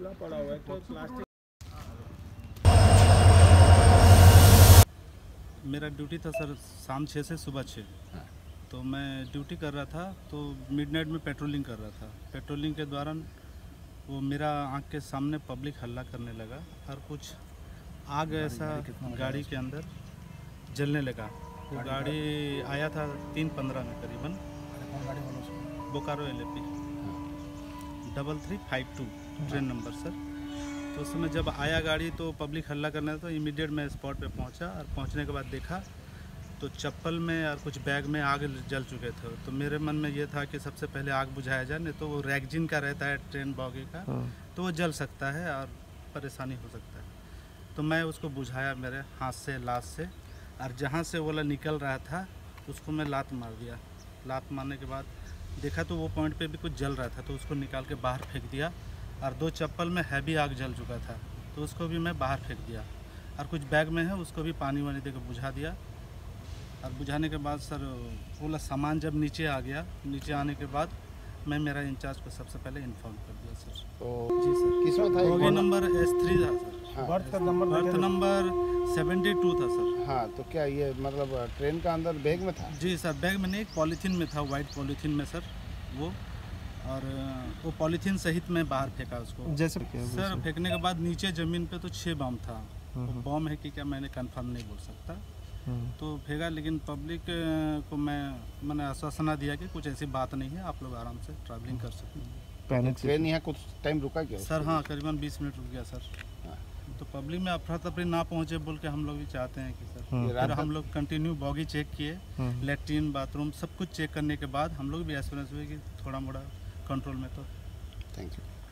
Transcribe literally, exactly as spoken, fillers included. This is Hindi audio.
खुला पड़ा हुआ है तो प्लास्टिक। मेरा ड्यूटी था सर शाम छः से सुबह छः। तो मैं ड्यूटी कर रहा था तो मिडनाइट में पेट्रोलिंग कर रहा था। पेट्रोलिंग के दौरान वो मेरा आँख के सामने पब्लिक हल्ला करने लगा और कुछ आग ऐसा गाड़ी के अंदर जलने लगा। वो गाड़ी आया था तीन पंद्रह में करीबन, Bokaro L A P double three five two train number sir. तो उस समय जब आया गाड़ी तो पब्लिक हल्ला करने लगा, तो इमीडिएट मैं स्पॉट पे पहुंचा और पहुंचने के बाद देखा तो चप्पल में और कुछ बैग में आग जल चुके थे। तो मेरे मन में ये था कि सबसे पहले आग बुझाया जाए, नहीं तो वो रैगजिन का रहता है ट्रेन बॉगी का, तो वो जल सकता है और परेशानी हो सकता है। तो मैं उसको बुझाया मेरे हाथ से, लात से, और जहाँ से वो निकल रहा था उसको मैं लात मार दिया। लात मारने के बाद देखा तो वो पॉइंट पे भी कुछ जल रहा था, तो उसको निकाल के बाहर फेंक दिया। और दो चप्पल में हैवी आग जल चुका था तो उसको भी मैं बाहर फेंक दिया। और कुछ बैग में है उसको भी पानी वानी देकर बुझा दिया। और बुझाने के बाद सर पूरा सामान जब नीचे आ गया, नीचे आने के बाद मैं मेरा इंचार्ज को सबसे पहले इन्फॉर्म कर दिया सर। तो जी सर। किसमें था? बोगी नंबर एस थ्री था सर। हाँ। Berth number berth number seventy two था सर। हाँ, तो क्या ये मतलब ट्रेन का अंदर बैग में था? जी सर, बैग में नहीं, एक पॉलीथीन में था, वाइट पॉलीथीन में सर वो। और वो पॉलीथीन सहित मैं बाहर फेंका उसको। जैसे सर फेंकने के बाद नीचे ज़मीन पे तो छः बम था। वो बम है कि क्या मैंने कंफर्म नहीं बोल सकता। तो फेंका, लेकिन पब्लिक को मैं मैंने आश्वासन दिया कि कुछ ऐसी बात नहीं है, आप लोग आराम से ट्रैवलिंग कर सकते हैं। ट्रेन यहाँ कुछ टाइम रुका क्या सर? हाँ, करीबन बीस मिनट रुक गया सर। तो पब्लिक में अफरा तफरी ना पहुँचे बोल के हम लोग भी चाहते हैं कि सर फिर हम लोग कंटिन्यू बॉगी चेक किए, लेट्रिन बाथरूम सब कुछ चेक करने के बाद हम लोग भी एश्योरेंस हुए कि थोड़ा मोड़ा कंट्रोल में। तो थैंक यू।